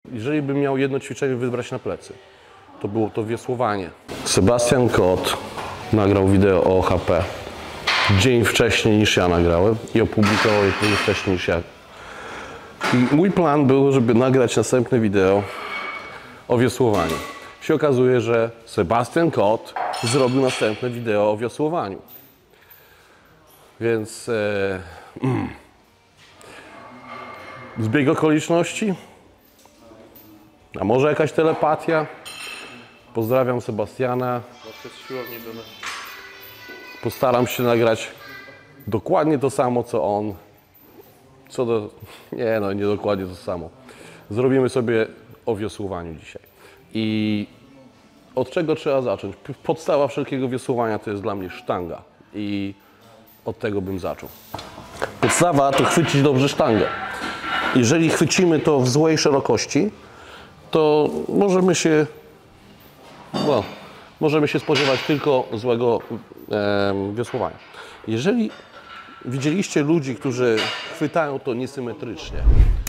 Jeżeli bym miał jedno ćwiczenie wybrać na plecy, to było to wiosłowanie. Sebastian Kot nagrał wideo o OHP dzień wcześniej niż ja nagrałem i opublikował je dzień wcześniej niż ja. I mój plan był, żeby nagrać następne wideo o wiosłowaniu. Się okazuje, że Sebastian Kot zrobił następne wideo o wiosłowaniu. Więc zbieg okoliczności, a może jakaś telepatia. Pozdrawiam Sebastiana. Postaram się nagrać dokładnie to samo, co on. Nie dokładnie to samo. Zrobimy sobie o wiosłowaniu dzisiaj. I od czego trzeba zacząć? Podstawa wszelkiego wiosłowania to jest dla mnie sztanga. I od tego bym zaczął. Podstawa to chwycić dobrze sztangę. Jeżeli chwycimy to w złej szerokości, to możemy się spodziewać tylko złego wiosłowania. Jeżeli widzieliście ludzi, którzy chwytają to niesymetrycznie,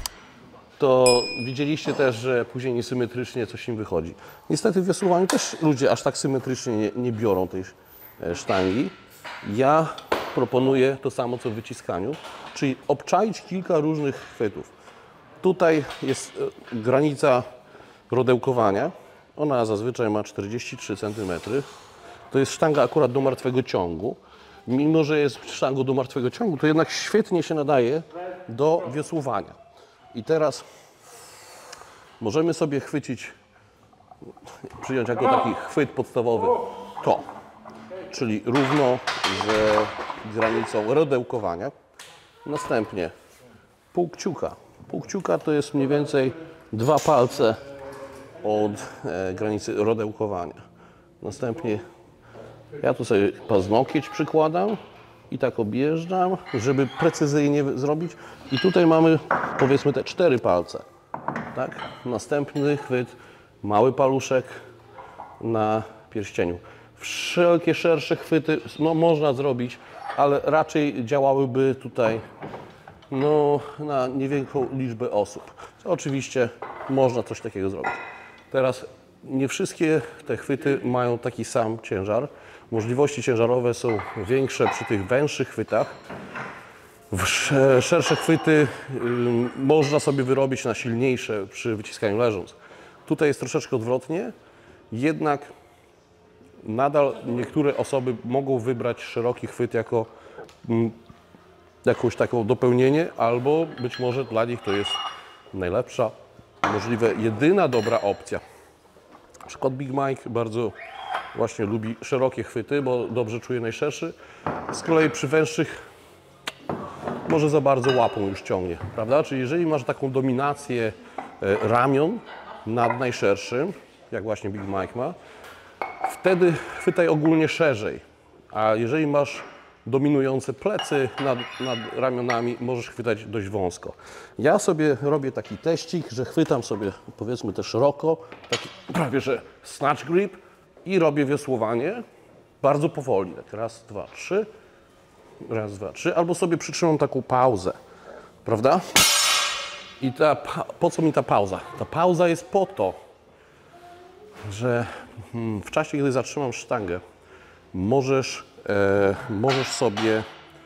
to widzieliście też, że później niesymetrycznie coś im wychodzi. Niestety w wiosłowaniu też ludzie aż tak symetrycznie nie biorą tej sztangi. Ja proponuję to samo co w wyciskaniu, czyli obczaić kilka różnych chwytów. Tutaj jest granica rodełkowania. Ona zazwyczaj ma 43 cm. To jest sztanga akurat do martwego ciągu. Mimo że jest sztangą do martwego ciągu, to jednak świetnie się nadaje do wiosłowania. I teraz możemy sobie przyjąć jako taki chwyt podstawowy to, czyli równo z granicą rodełkowania. Następnie pół kciuka. Pół kciuka to jest mniej więcej 2 palce od granicy rodełkowania. Następnie ja tu sobie paznokieć przykładam i tak objeżdżam, żeby precyzyjnie zrobić. I tutaj mamy, powiedzmy, te 4 palce. Tak? Następny chwyt, mały paluszek na pierścieniu. Wszelkie szersze chwyty można zrobić, ale raczej działałyby tutaj na niewielką liczbę osób. Oczywiście można coś takiego zrobić. Teraz nie wszystkie te chwyty mają taki sam ciężar. Możliwości ciężarowe są większe przy tych węższych chwytach. Szersze chwyty można sobie wyrobić na silniejsze przy wyciskaniu leżąc. Tutaj jest troszeczkę odwrotnie, jednak nadal niektóre osoby mogą wybrać szeroki chwyt jako jakąś taką dopełnienie, albo być może dla nich to jest najlepsza, możliwe jedyna dobra opcja. Na przykład Big Mike bardzo właśnie lubi szerokie chwyty, bo dobrze czuje najszerszy. Z kolei przy węższych może za bardzo łapą już ciągnie, prawda? Czyli jeżeli masz taką dominację ramion nad najszerszym, jak właśnie Big Mike ma, wtedy chwytaj ogólnie szerzej. A jeżeli masz dominujące plecy nad ramionami, możesz chwytać dość wąsko. Ja sobie robię taki teścik, że chwytam sobie, powiedzmy, te szeroko, taki prawie że snatch grip i robię wiosłowanie bardzo powoli. Tak raz, dwa, trzy. Raz, dwa, trzy. Albo sobie przytrzymam taką pauzę, prawda? I po co mi ta pauza? Ta pauza jest po to, że w czasie, kiedy zatrzymam sztangę, możesz sobie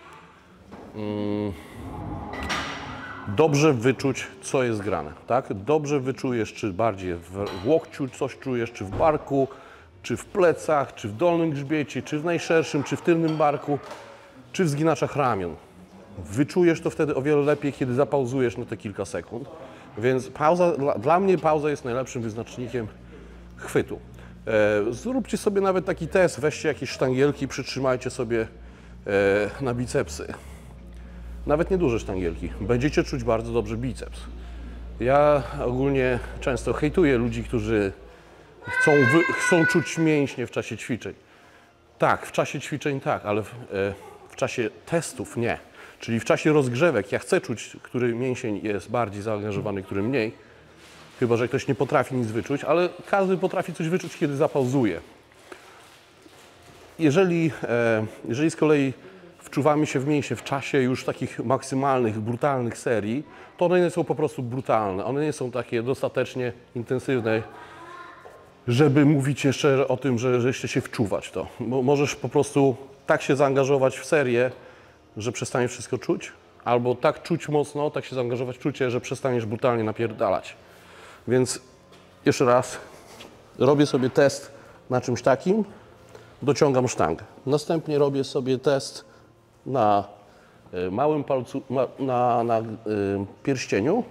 dobrze wyczuć, co jest grane, tak? Dobrze wyczujesz, czy bardziej w łokciu coś czujesz, czy w barku, czy w plecach, czy w dolnym grzbiecie, czy w najszerszym, czy w tylnym barku, czy w zginaczach ramion. Wyczujesz to wtedy o wiele lepiej, kiedy zapauzujesz na te kilka sekund. Więc dla mnie pauza jest najlepszym wyznacznikiem chwytu. Zróbcie sobie nawet taki test, weźcie jakieś sztangielki, przytrzymajcie sobie na bicepsy. Nawet nieduże sztangielki. Będziecie czuć bardzo dobrze biceps. Ja ogólnie często hejtuję ludzi, którzy chcą czuć mięśnie w czasie ćwiczeń. Tak, w czasie ćwiczeń tak, ale w czasie testów nie. Czyli w czasie rozgrzewek ja chcę czuć, który mięsień jest bardziej zaangażowany, który mniej. Chyba że ktoś nie potrafi nic wyczuć, ale każdy potrafi coś wyczuć, kiedy zapauzuje. Jeżeli z kolei w wczuwamy się w mięśnie w czasie już takich maksymalnych, brutalnych serii, to one nie są po prostu brutalne. One nie są takie dostatecznie intensywne, żeby mówić jeszcze o tym, że jeszcze się wczuwać to. Bo możesz po prostu tak się zaangażować w serię, że przestaniesz wszystko czuć, albo tak czuć mocno, tak się zaangażować w czucie, że przestaniesz brutalnie napierdalać. Więc jeszcze raz robię sobie test na czymś takim, dociągam sztangę. Następnie robię sobie test na małym palcu, na pierścieniu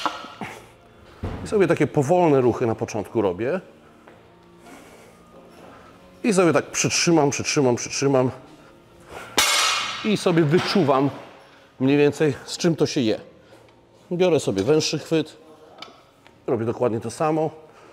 i sobie takie powolne ruchy na początku robię. I sobie tak przytrzymam i sobie wyczuwam mniej więcej, z czym to się je. Biorę sobie węższy chwyt, robię dokładnie to samo.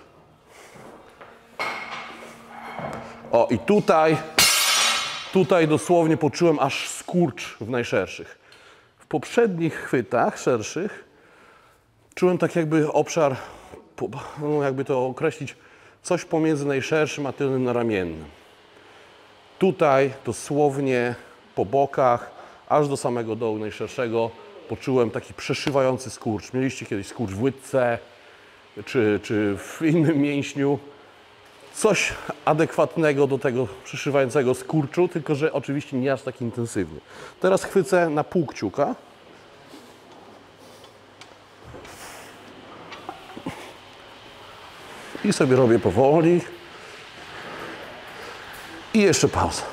O, i tutaj dosłownie poczułem aż skurcz w najszerszych. W poprzednich chwytach szerszych czułem tak jakby obszar, no jakby to określić, coś pomiędzy najszerszym a tylnym naramiennym. Tutaj dosłownie po bokach, aż do samego dołu najszerszego poczułem taki przeszywający skurcz. Mieliście kiedyś skurcz w łydce czy w innym mięśniu. Coś adekwatnego do tego przeszywającego skurczu, tylko że oczywiście nie aż tak intensywnie. Teraz chwycę na pół kciuka. I sobie robię powoli. I jeszcze pauza.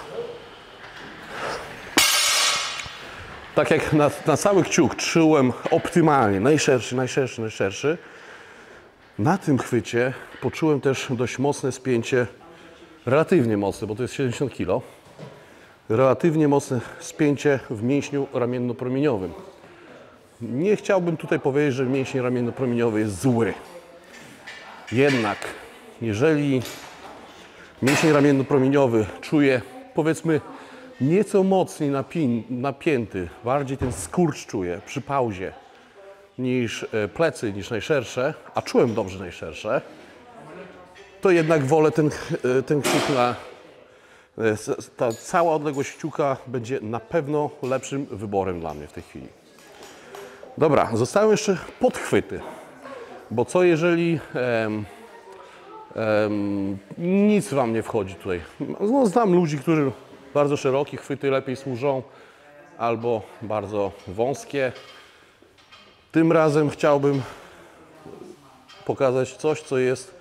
Tak jak na cały kciuk czułem optymalnie, najszerszy, na tym chwycie poczułem też dość mocne spięcie, relatywnie mocne, bo to jest 70 kg, relatywnie mocne spięcie w mięśniu ramienno-promieniowym. Nie chciałbym tutaj powiedzieć, że mięsień ramienno-promieniowy jest zły. Jednak, jeżeli mięsień ramienno-promieniowy czuje, powiedzmy, nieco mocniej napięty, bardziej ten skurcz czuje przy pauzie niż plecy, niż najszersze, a czułem dobrze najszersze, to jednak wolę ten kciuk ta cała odległość kciuka będzie na pewno lepszym wyborem dla mnie w tej chwili. Dobra, zostały jeszcze podchwyty, bo co jeżeli nic Wam nie wchodzi tutaj. No, znam ludzi, którzy bardzo szerokie chwyty lepiej służą, albo bardzo wąskie. Tym razem chciałbym pokazać coś, co jest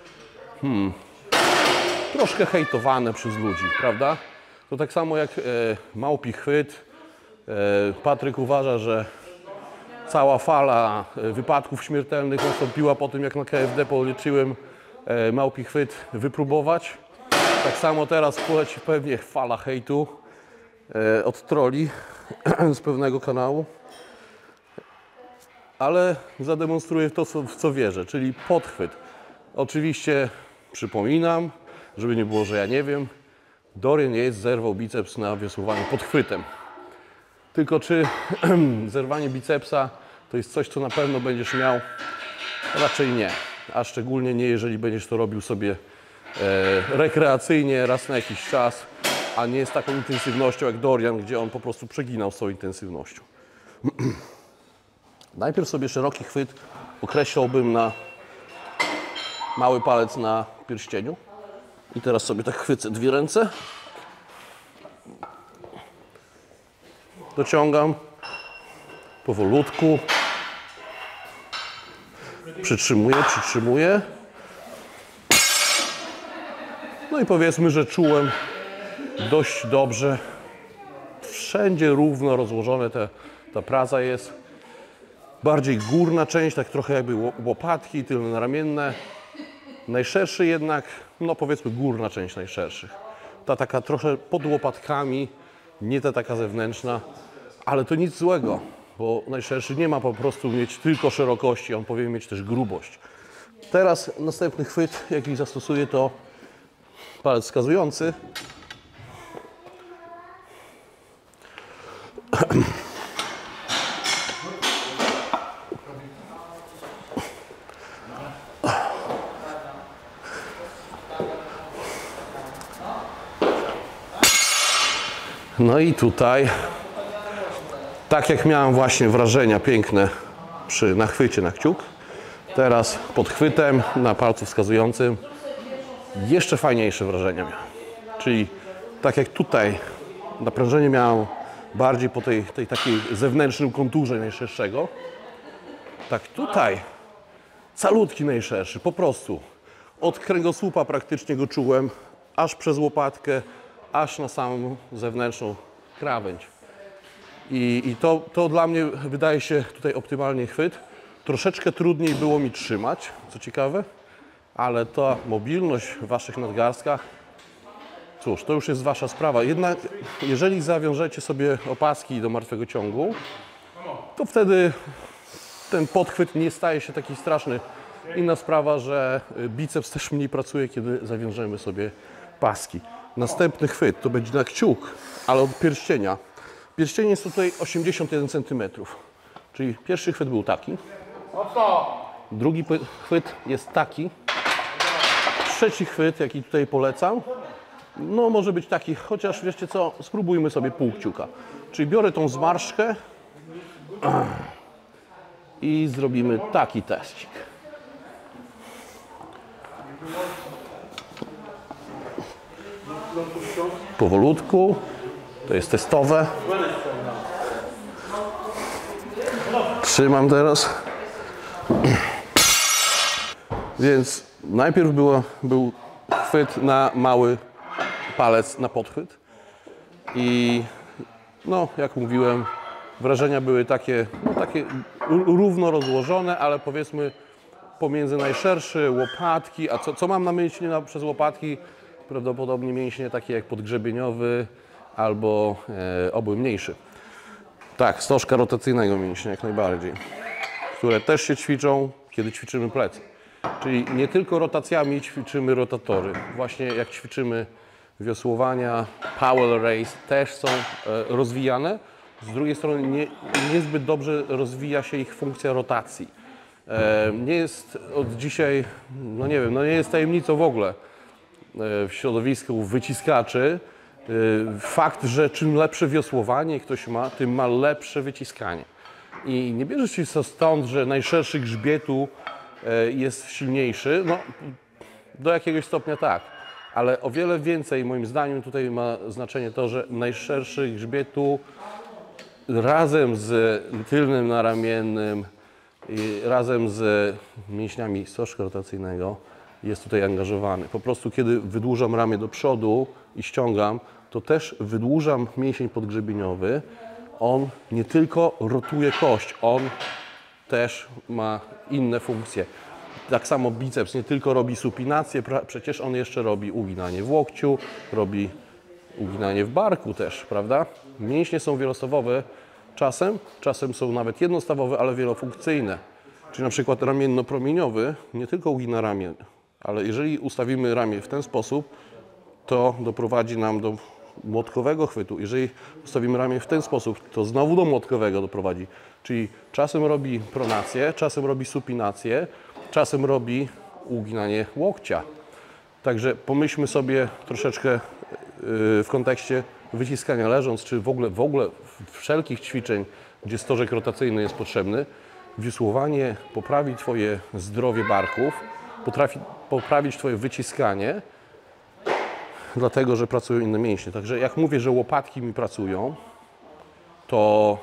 troszkę hejtowane przez ludzi, prawda? To tak samo jak małpi chwyt. Patryk uważa, że cała fala wypadków śmiertelnych nastąpiła po tym, jak na KFD poleciłem małpi chwyt wypróbować. Tak samo teraz poleci pewnie fala hejtu od troli z pewnego kanału. Ale zademonstruję to, w co wierzę, czyli podchwyt. Oczywiście przypominam, żeby nie było, że ja nie wiem, Dorian Yates zerwał biceps na wiosłowaniu podchwytem. Tylko czy zerwanie bicepsa to jest coś, co na pewno będziesz miał? Raczej nie. A szczególnie nie, jeżeli będziesz to robił sobie rekreacyjnie, raz na jakiś czas, a nie z taką intensywnością jak Dorian, gdzie on po prostu przeginał z tą intensywnością. Najpierw sobie szeroki chwyt określałbym na mały palec na pierścieniu. I teraz sobie tak chwycę dwie ręce. Dociągam powolutku. Przytrzymuję. No i powiedzmy, że czułem dość dobrze. Wszędzie równo rozłożone ta praca jest. Bardziej górna część, tak trochę jakby łopatki, tylne naramienne. Najszerszy jednak, no powiedzmy górna część najszerszych. Ta taka trochę pod łopatkami, nie ta taka zewnętrzna, ale to nic złego, bo najszerszy nie ma po prostu mieć tylko szerokości, on powinien mieć też grubość. Teraz następny chwyt, jaki zastosuję, to palec wskazujący. No i tutaj tak jak miałem właśnie wrażenia piękne przy nachwycie na kciuk, teraz pod chwytem na palcu wskazującym jeszcze fajniejsze wrażenia miałem. Czyli tak jak tutaj naprężenie miałem bardziej po tej takiej zewnętrznym konturze najszerszego, tak tutaj calutki najszerszy, po prostu od kręgosłupa praktycznie go czułem, aż przez łopatkę, aż na samą zewnętrzną krawędź. I to dla mnie wydaje się tutaj optymalnie chwyt. Troszeczkę trudniej było mi trzymać, co ciekawe, ale ta mobilność w waszych nadgarstkach, cóż, to już jest wasza sprawa. Jednak jeżeli zawiążecie sobie opaski do martwego ciągu, to wtedy ten podchwyt nie staje się taki straszny. Inna sprawa, że biceps też mniej pracuje, kiedy zawiążemy sobie paski. Następny chwyt to będzie na kciuk, ale od pierścienia. Pierścień jest tutaj 81 cm. Czyli pierwszy chwyt był taki. Drugi chwyt jest taki. Trzeci chwyt, jaki tutaj polecam, no może być taki, chociaż wiecie co, spróbujmy sobie pół kciuka. Czyli biorę tą zmarszczkę i zrobimy taki teścik. Powolutku, to jest testowe. Trzymam teraz. Więc najpierw był chwyt na mały palec, na podchwyt. I no, jak mówiłem, wrażenia były takie, no, takie równo rozłożone, ale powiedzmy pomiędzy najszerszy, łopatki, a co mam na myśli przez łopatki? Prawdopodobnie mięśnie takie jak podgrzebieniowy albo oby mniejszy. Tak, stożka rotacyjnego mięśnia jak najbardziej, które też się ćwiczą, kiedy ćwiczymy plecy. Czyli nie tylko rotacjami ćwiczymy rotatory. Właśnie jak ćwiczymy wiosłowania, power race też są rozwijane. Z drugiej strony niezbyt dobrze rozwija się ich funkcja rotacji. Nie jest od dzisiaj, no nie wiem, no nie jest tajemnicą w ogóle w środowisku wyciskaczy fakt, że czym lepsze wiosłowanie ktoś ma, tym ma lepsze wyciskanie. I nie bierze się to stąd, że najszerszy grzbietu jest silniejszy, no do jakiegoś stopnia tak, ale o wiele więcej moim zdaniem tutaj ma znaczenie to, że najszerszy grzbietu razem z tylnym naramiennym i razem z mięśniami stożka rotacyjnego jest tutaj angażowany. Po prostu kiedy wydłużam ramię do przodu i ściągam, to też wydłużam mięsień podgrzebieniowy. On nie tylko rotuje kość, on też ma inne funkcje. Tak samo biceps nie tylko robi supinację, przecież on jeszcze robi uginanie w łokciu, robi uginanie w barku też, prawda? Mięśnie są wielostawowe czasem są nawet jednostawowe, ale wielofunkcyjne. Czyli na przykład ramienno-promieniowy nie tylko ugina ramię, ale jeżeli ustawimy ramię w ten sposób, to doprowadzi nam do młotkowego chwytu. Jeżeli ustawimy ramię w ten sposób, to znowu do młotkowego doprowadzi. Czyli czasem robi pronację, czasem robi supinację, czasem robi uginanie łokcia. Także pomyślmy sobie troszeczkę w kontekście wyciskania leżąc, czy w ogóle wszelkich ćwiczeń, gdzie stożek rotacyjny jest potrzebny. Wiosłowanie poprawi Twoje zdrowie barków, potrafi poprawić Twoje wyciskanie, dlatego że pracują inne mięśnie. Także jak mówię, że łopatki mi pracują, to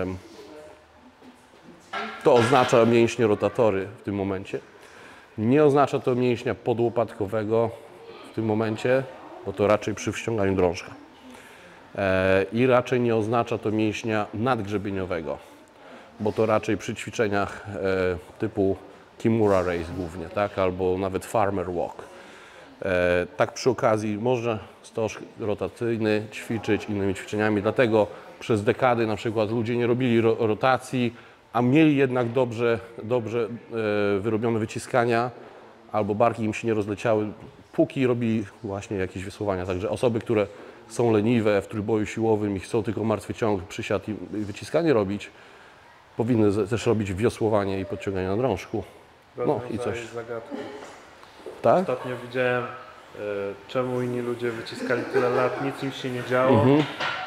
oznacza mięśnie rotatory w tym momencie. Nie oznacza to mięśnia podłopatkowego w tym momencie, bo to raczej przy wciąganiu drążka. I raczej nie oznacza to mięśnia nadgrzebieniowego, bo to raczej przy ćwiczeniach typu Kimura Race głównie, tak? Albo nawet Farmer Walk. Tak przy okazji można stożek rotacyjny ćwiczyć innymi ćwiczeniami, dlatego przez dekady na przykład ludzie nie robili rotacji, a mieli jednak dobrze wyrobione wyciskania, albo barki im się nie rozleciały, póki robili właśnie jakieś wiosłowania. Także osoby, które są leniwe w trójboju siłowym i chcą tylko martwy ciąg, przysiad i wyciskanie robić, powinny też robić wiosłowanie i podciąganie na drążku. No i coś. Zagadkę. Tak? Ostatnio widziałem, czemu inni ludzie wyciskali tyle lat, nic im się nie działo,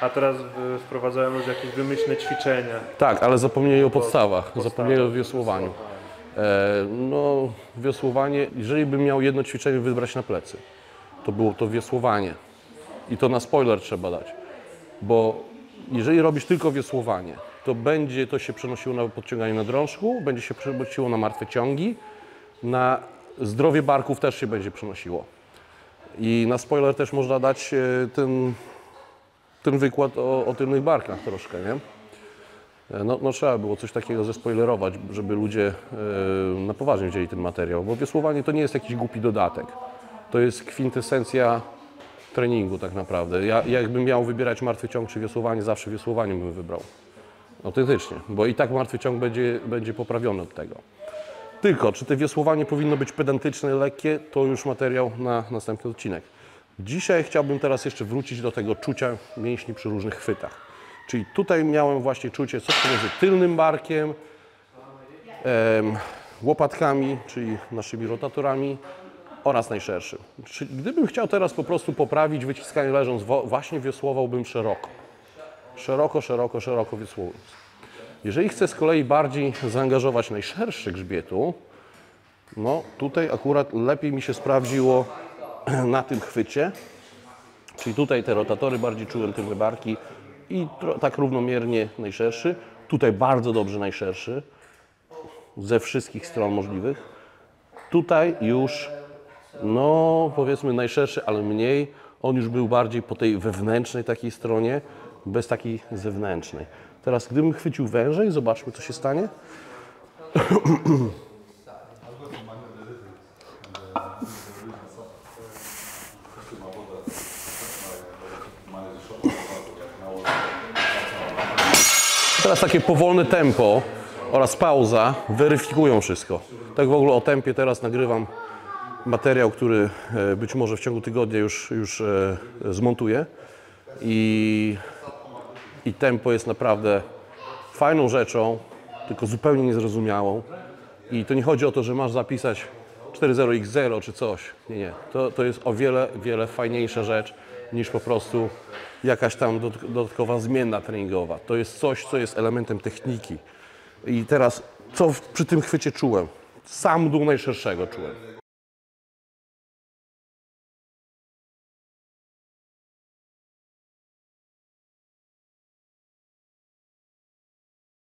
A teraz wprowadzają już jakieś wymyślne ćwiczenia. Tak, ale zapomnieli o podstawach, zapomnieli o wiosłowaniu. No, wiosłowanie, jeżeli bym miał jedno ćwiczenie wybrać na plecy, to było to wiosłowanie. I to na spoiler trzeba dać, bo jeżeli robisz tylko wiosłowanie, to będzie to się przenosiło na podciąganie na drążku, będzie się przenosiło na martwe ciągi, na zdrowie barków też się będzie przenosiło. I na spoiler też można dać ten wykład o tylnych barkach troszkę, nie? No trzeba było coś takiego zespoilerować, żeby ludzie na poważnie wzięli ten materiał, bo wiosłowanie to nie jest jakiś głupi dodatek. To jest kwintesencja treningu tak naprawdę. Ja jakbym miał wybierać martwy ciąg czy wiosłowanie, zawsze wiosłowanie bym wybrał. Autentycznie, bo i tak martwy ciąg będzie poprawiony od tego. Tylko, czy to wiosłowanie powinno być pedantyczne, lekkie, to już materiał na następny odcinek. Dzisiaj chciałbym teraz jeszcze wrócić do tego czucia mięśni przy różnych chwytach. Czyli tutaj miałem właśnie czucie coś pomiędzy tylnym barkiem, łopatkami, czyli naszymi rotatorami oraz najszerszym. Gdybym chciał teraz po prostu poprawić wyciskanie leżąc, właśnie wiosłowałbym szeroko. Szeroko wiosłując. Jeżeli chcę z kolei bardziej zaangażować najszerszy grzbietu, no tutaj akurat lepiej mi się sprawdziło na tym chwycie, czyli tutaj te rotatory bardziej czułem tylne barki i tak równomiernie najszerszy, tutaj bardzo dobrze najszerszy, ze wszystkich stron możliwych, tutaj już, no powiedzmy najszerszy, ale mniej, on już był bardziej po tej wewnętrznej takiej stronie, bez takiej zewnętrznej. Teraz gdybym chwycił wężej, zobaczmy co się stanie. Teraz takie powolne tempo oraz pauza weryfikują wszystko. Tak w ogóle o tempie teraz nagrywam materiał, który być może w ciągu tygodnia już zmontuję. I tempo jest naprawdę fajną rzeczą, tylko zupełnie niezrozumiałą. I to nie chodzi o to, że masz zapisać 4.0x0 czy coś. Nie. To jest o wiele fajniejsza rzecz niż po prostu jakaś tam dodatkowa zmienna treningowa. To jest coś, co jest elementem techniki. I teraz, co przy tym chwycie czułem? Sam dół najszerszego czułem.